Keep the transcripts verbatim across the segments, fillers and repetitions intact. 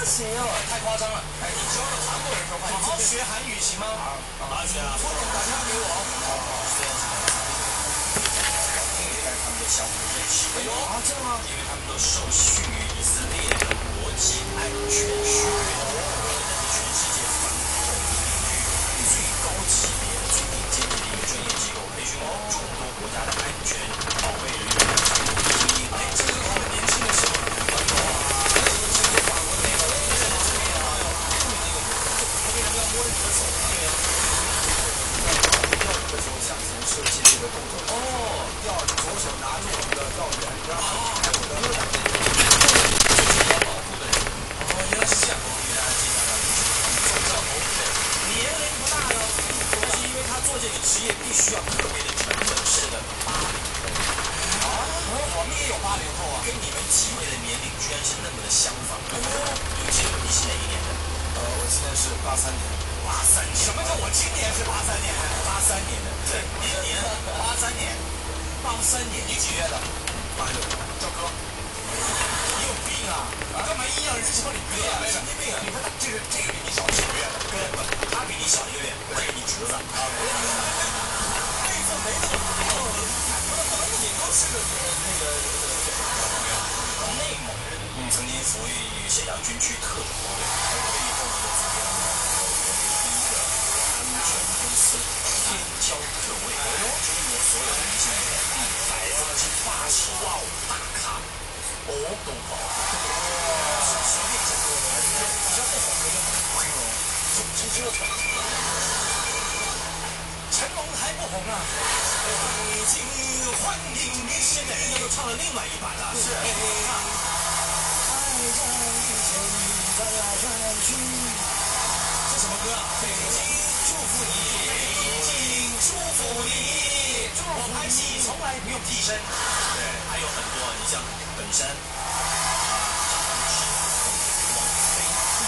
行哦，太夸张了！哎，你教了韩国人说话，好好学韩语行吗？而且啊，不能打电话给我。虽然是但是他们都相互认识。哎呦，啊这样吗？因为他们都受训于以色列的国际安全学院，那是全世界反恐领域最高级别、最顶尖的一个专业机构，培训了众多国家的安全保卫人员。哎，这个是他们年轻的时候。 设计这个动作哦，要左手拿住我们的绕圆，然后还有我的疙瘩，就是要保护的人。哦，原来是这样。我给大家介绍一下，总教头对，年龄不大哟，但是因为他做这个职业必须要特别的沉稳，是的，八零后。啊，我们也有八零后啊，跟你们几位的年龄居然是那么的相仿。哦，尤其你是哪一年的？呃，我今年是八三年。 八三年，什么叫我今年是八三年？八三年的，对，你年八三年，八三年，你几月的？八六，赵哥，你有病啊！干嘛硬要人叫你哥啊？神经病啊！你看，这个这个比你小几个月的，哥，他比你小一个月，我是你侄子。啊，辈分没那么大，你都是个那个内蒙人，曾经服役于沈阳军区特种部队，退役后呢，组建了。 公司天骄特卫，中国所有的明星里面一百分之八十哇哦大咖，哦都保护，是随便讲，比较不红的就很红了，就直折腾。成龙还不红啊？北京欢迎你，现在人家又唱了另外一版了，是。爱在地球里转来转去，这什么歌啊？北京。 祝福你，北京祝福你。我拍戏从来不用替身。对，还有很多，你像本山啊，张柏芝、王菲、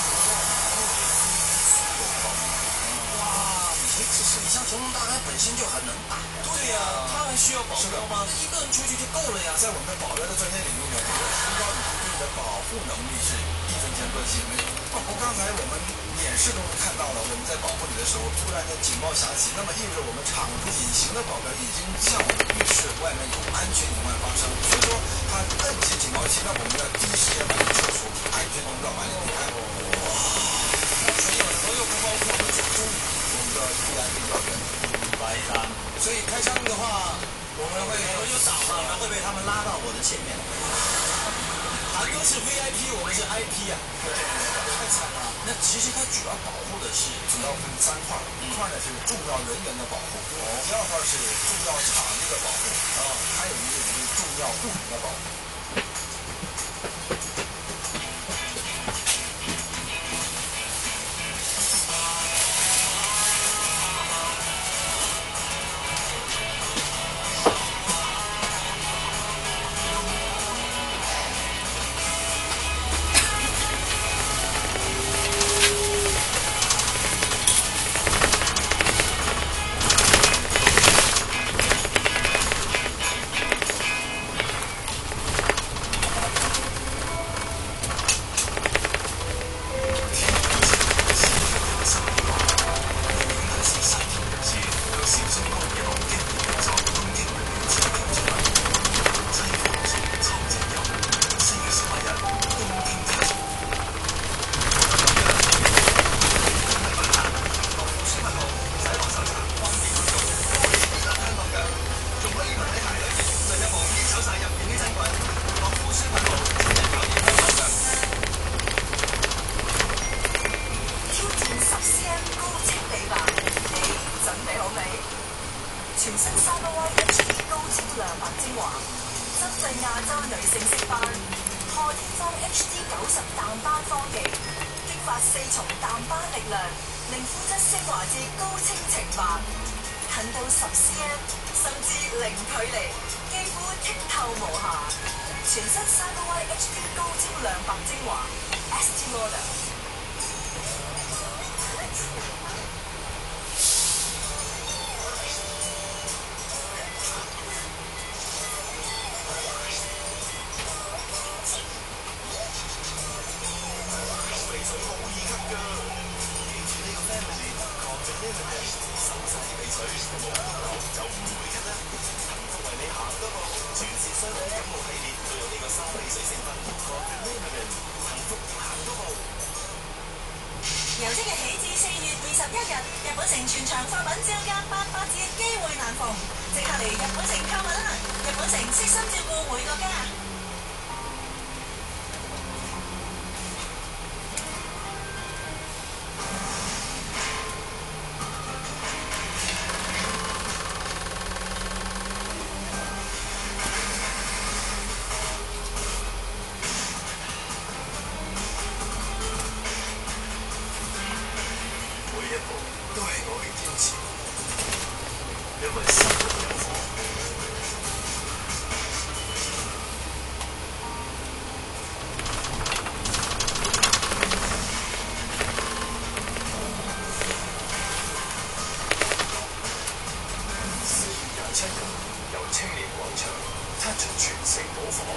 苏有朋。哇，其实你像成龙大哥本身就很能打。对呀、啊，他还需要保镖吗？一个人出去就够了呀。在我们的保镖的专业领域呢，这个提高你对你的保护能力是一分钱关系没有。包括刚才我们。 演示中看到了，我们在保护你的时候，突然的警报响起，那么意味着我们场中隐形的保镖已经向我们预示外面有安全隐患发生，所以说他摁起警报器，让我们要第一时间把你撤出，安全通道把你离开。哇！所有所有不包括我们组中我们的 V I P 要员，白搭。所以开枪的话，我们会我们就挡嘛，我们会被他们拉到我的前面。韩哥是 V I P， 我们是 I P 啊。对对对，太惨了。 那其实它主要保护的是，主要分三块，一块呢是重要人员的保护，第二块是重要场地的保护，啊，还有一个就是重要物品的保护。全新三個 Y H D 高超亮白精華，針對亞洲女性色斑，賀天芳 H D 九十淡斑科技，激發四重淡斑力量，令膚質昇華至高清澄白，近到十 cm， 甚至零距離，肌膚剔透無瑕。全新三個 Y H D 高超亮白精華 ，S T Lauder。 㗎。記住呢個 family，抗疫呢個人，手晒啲鼻水，冇得流就唔會咳啦。幸福為你行多步，全是雙體感冒系列都有呢個沙梨水成分，抗疫呢個人，幸福行多步。 由即日起至四月二十一日，日本城全場貨品漲價八八折，機會難逢，即刻嚟日本城購物啦！日本城悉心照顧每個家。 每一步都係我嘅堅持，因為生活有火。四月廿七日，由青年廣場測出全城冇火。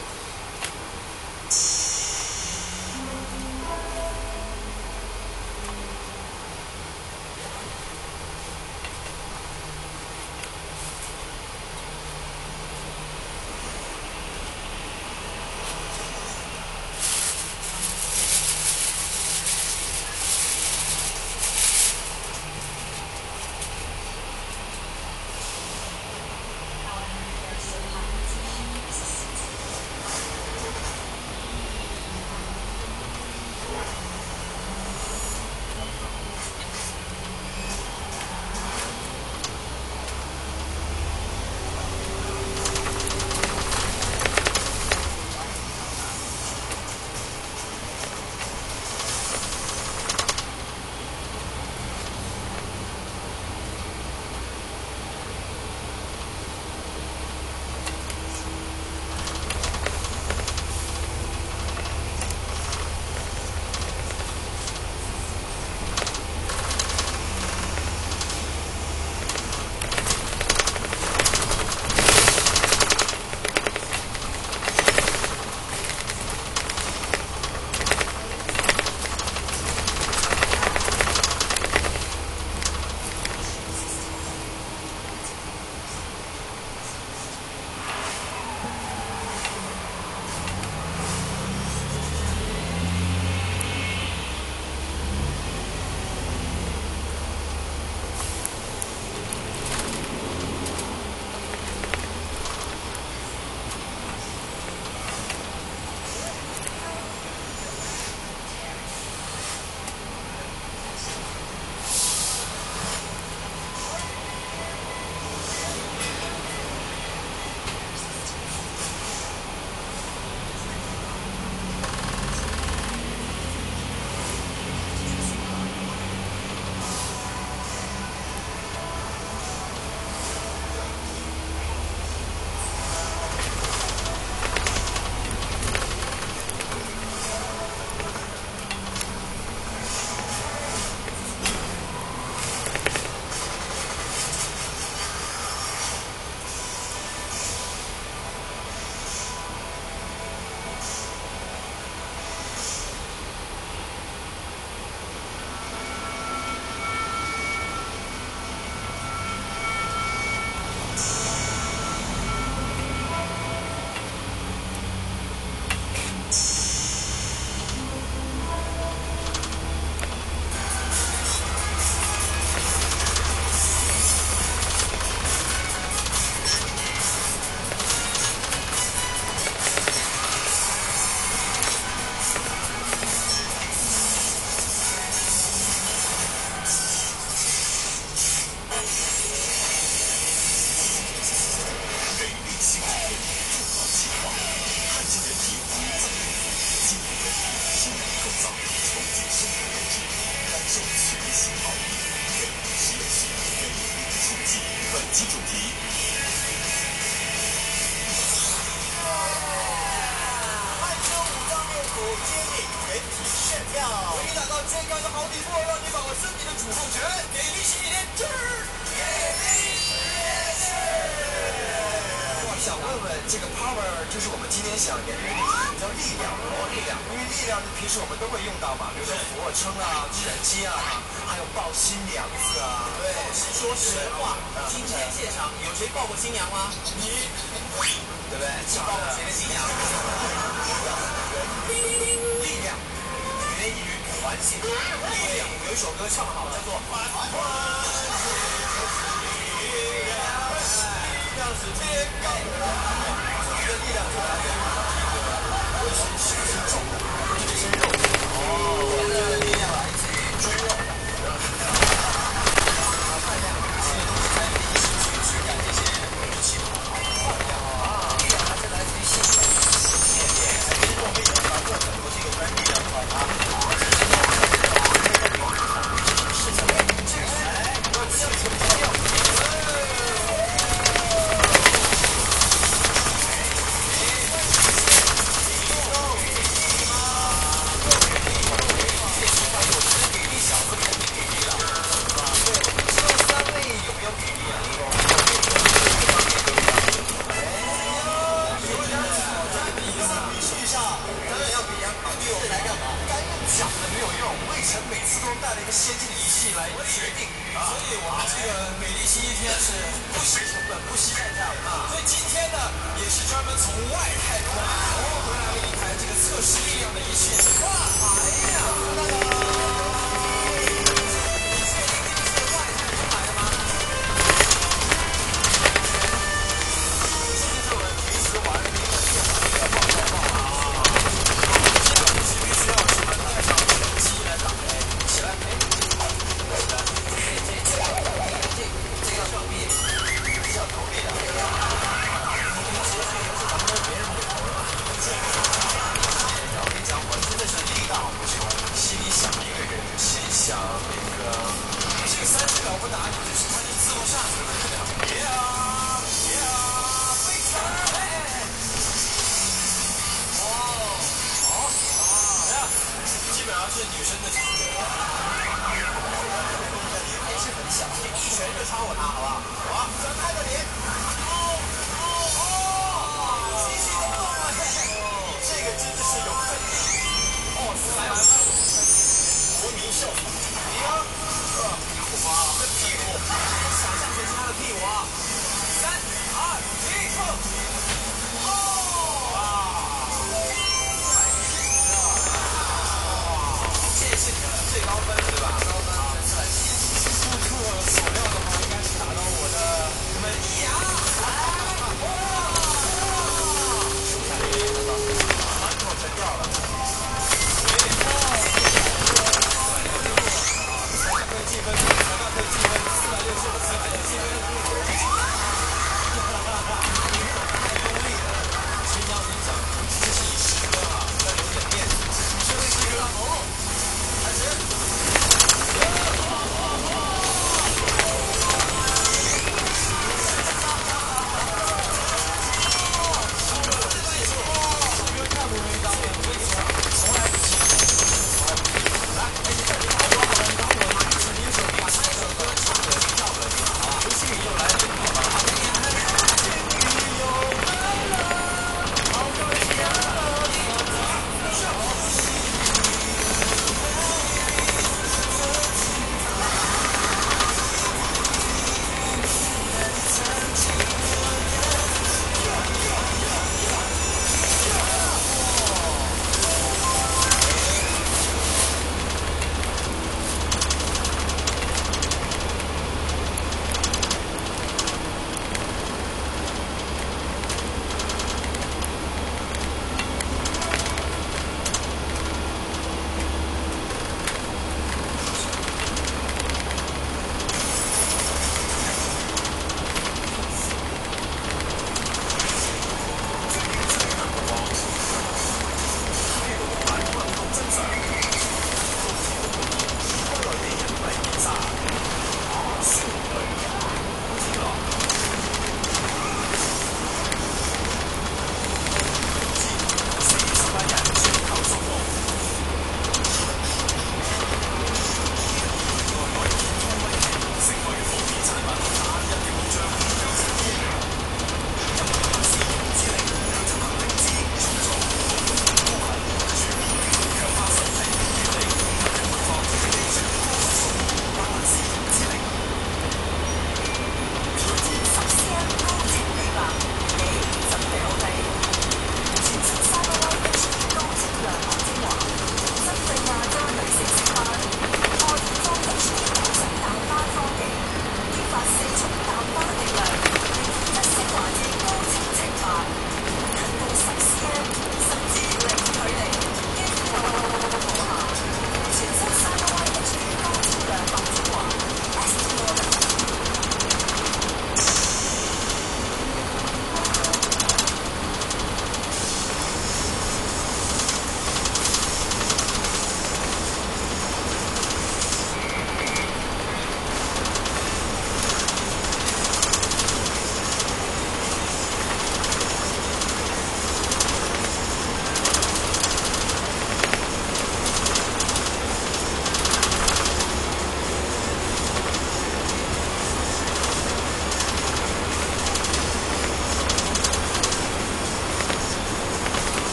期主题。 害羞五脏六腑皆你人体炫耀，为你打造健康的好体魄，让你把握身体的主控权，给力新一年吃，给力实验室。哇，想问问这个 power 就是我们今天想研究的一个叫力量，哦，力量，因为力量平时我们都会用到嘛，比如说俯卧撑啊、拳击啊，还有抱新娘子啊。 对，说实话，今天现场有谁抱过新娘吗？你， 对不对？ 你抱过谁的新娘？ 力量源于环境，力量有一首歌唱得好，叫做《环环力量》，力量是天高。这个力量就来源于是不是重的？这是肉。哦，这个力量来自于猪肉。啊，太阳是在地势去驱赶这些武器的力量啊，力量还是来自于性。面面，其实我们也查过很多这个关于力量的方法。是什么？这个哎，我这个怎么叫？每次都带了一个先进的仪器来决定，所以我们这个美丽星期天是不惜成本、不惜代价啊！所以今天呢，也是专门从外太空偷回来了一台这个测试力量的仪器。哇，哎呀，那个，你确定这个是外太空来的吗？这就是我们平时玩的那个电脑的那个爆爆爆啊！这个东西必须要什么带上拳击来打。起来，哎，这这这这这这要上臂，这要投力的。你们其实是咱们别人给投了，这这这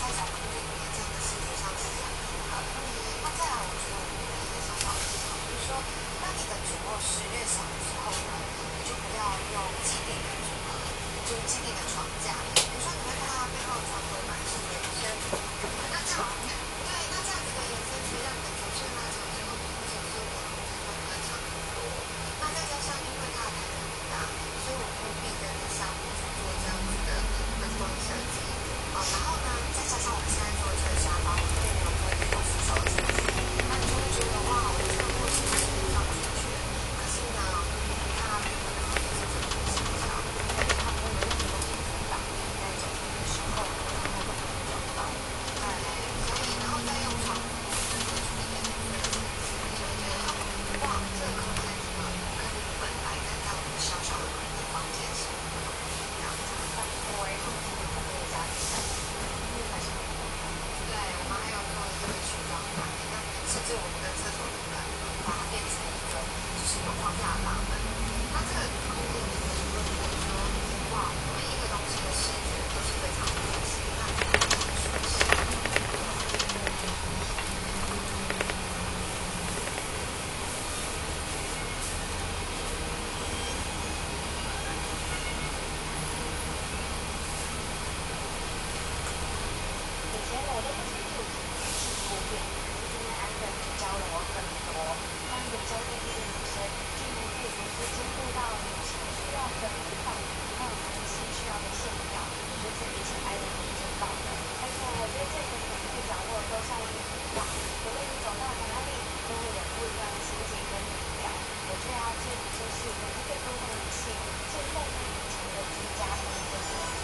在小空间里面这样的视觉上是很平衡。那再来，我觉得我们的一个小小技巧，就是说，当你的主卧室越小的时候呢，你就不要用既定的组合，就是既定的床架。比如说，你会看到它背后的床头板是延伸，那这样，对，那这样子的延伸可以让你的轴线拉长之后，你会觉得说你的空间会更长很多。那再加上因为它的台面很大，所以我们会避着你下铺去做这样子的灯光设计。哦，然后呢，再加上我们现在做的这个沙发，我们并没有做一个扶手的设计，那你就会觉得哇，我的这个卧室是非常齐全。可是呢，你看它并不能够就是整体协调，而且它不会有任何东西阻挡你在走路的时候，然后都可以找到。对，所以然后再用窗户去做出一点点设计，你就会觉得哦，哇，这个空间怎么跟你本来看到我们小小的的房间是不同的一样？我也很特别的家庭感，因为还是对，我们还有做一个梳妆台，那甚至我们的厕所的门把它变成一个就是有框架的大门。那这个空间里面，如果你觉得说，哇，每一个东西的视觉都是非常的和谐，那你会非常舒适。以前我都不清楚什么是铺垫，今天安德教了我很多。当一个教电力的女生，就能可以同时兼顾到女性需要的舞蹈，还有男性需要的线条，我觉得这比起艾伦是最棒的。而且我觉得这个每一个角落都像一幅画，无论你走到哪里，都会有不一样的心情跟力量。我觉得这里就是每一个都会女性最梦寐以求的居家空间。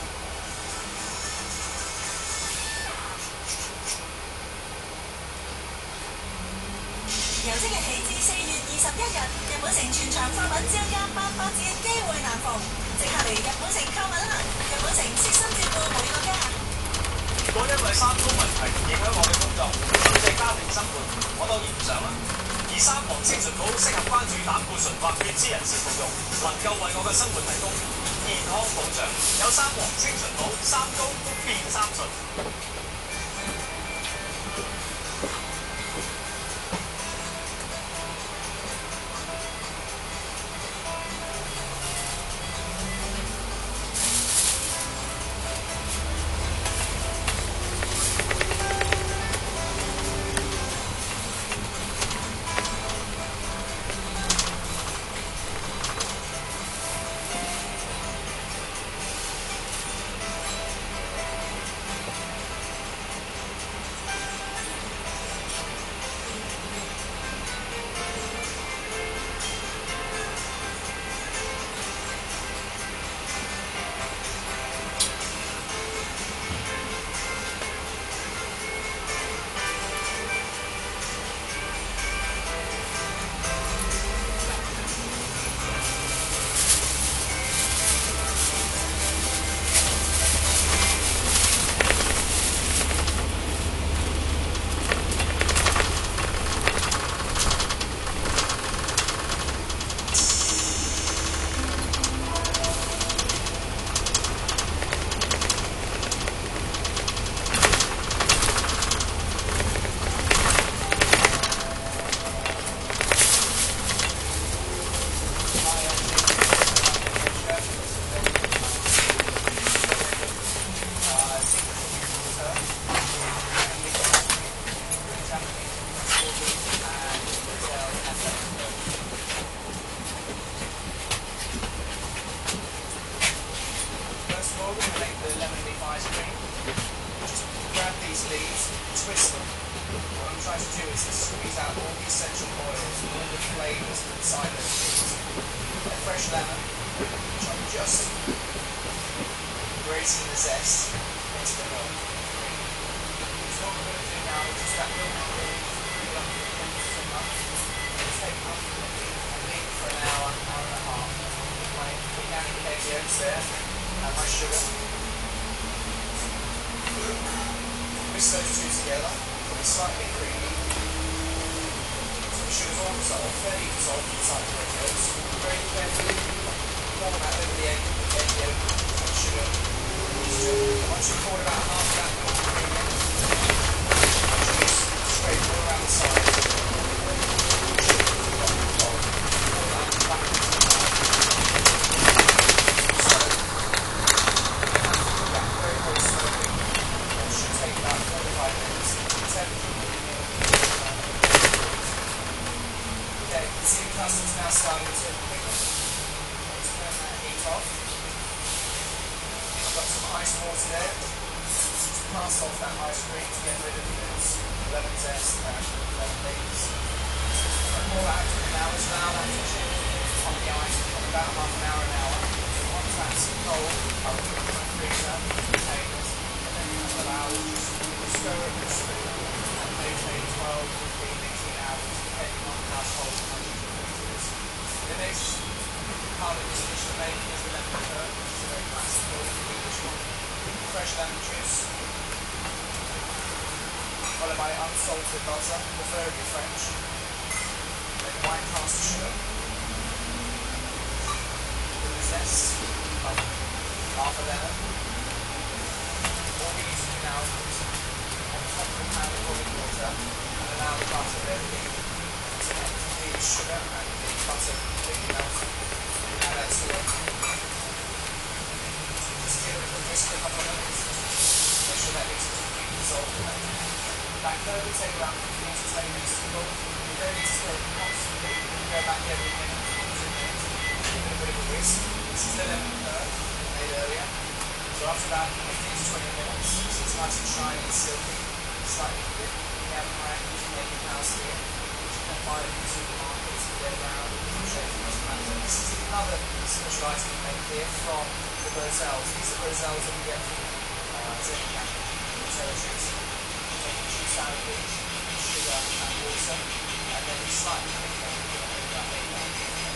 由即日起至四月二十一日，日本城全場貨品招加八八折，機會難逢，即刻嚟日本城購物啦！日本城悉心照顧每個家。 如果因為三高問題影響我嘅工作，甚至家庭生活，我當然唔想啦。而三黃清純寶適合關注膽固醇或血脂人士服用，能夠為我嘅生活提供健康保障。有三黃清純寶，三高變三純。twist them. What I'm trying to do is to squeeze out all the essential oils, all the flavours inside those things. A fresh lemon, which I'm just grating the zest into the milk. So what we're going to do now is just that milk will simmer. Take up and leave it for an hour, hour and a half. My organic K T O's there, and my sugar. Mix those two together, it's slightly creamy. So the sugar's all dissolved, fairly dissolved inside the K T Os. Very carefully pour that over the egg, the K T O, and sugar. Once you've poured about half of that milk cream in, more today. Pass off that ice cream to get rid of this lemon zest and lemon leaves. Pour that now, let's allow that to chill on the ice for about half an hour, an hour. Once that's cold, I'll put it in the freezer, containers, and then you allow it to stir it with a spoon, and they take twelve, fifteen, eighteen hours, depending on how cold and how deep the freezer is. The next part of this dish we're making is the lemon curd, which is a very classical English one. Fresh lemon juice, followed by unsalted butter, preferably French, then white caster sugar, with the zest of half a lemon. All we need to do now is put on top of the pan of boiling water and allow the butter there to connect the sugar and the butter completely melted. Add that to it. Just give it a whisk a couple of minutes. Make sure that it's completely dissolved in that. That curd will take around fifteen to twenty minutes to cook. You don't need to stir it constantly. You go back every minute, two minutes, give it a bit of a whisk. This is the lemon curd made earlier. So after about fifteen to twenty minutes, so it's nice and shiny and silky, slightly thick. We have meringues made in house here, which you can find in the supermarkets. They're round, different shapes, doesn't matter. This is another special item we make here from the Roselles. These are Roselles that we get from uh, Zenia territories. Sandwich, sugar and water, and then we slightly make them that way down.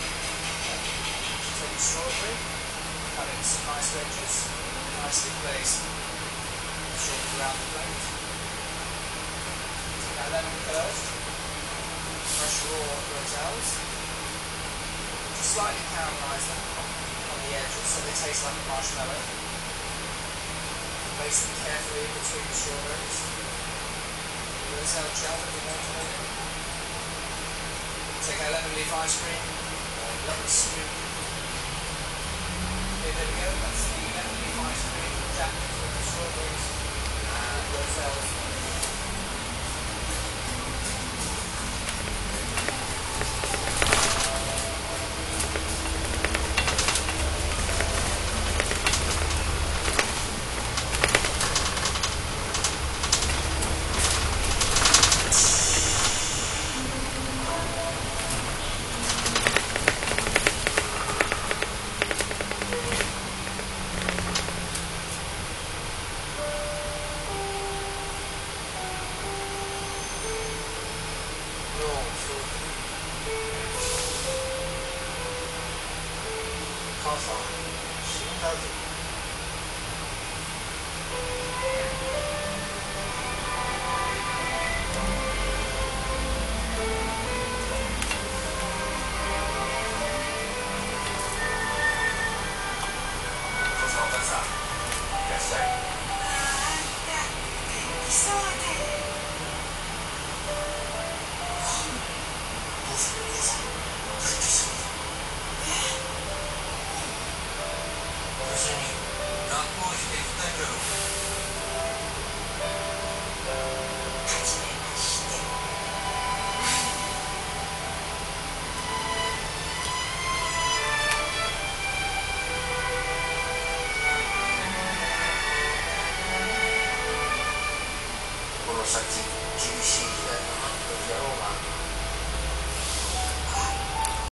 Take strawberry, cut it into some nice wedges, nicely glazed strawberries around the plate. Take our lemon curd, fresh raw Roselles, just slightly caramelise them on the edges so they taste like a marshmallow. Place them carefully between the strawberries. Roselle gel that we want on it. Take our lemon leaf ice cream, a lovely scoop. Okay, there we go, that's the lemon leaf ice cream, Japanese with the strawberries and Roselles.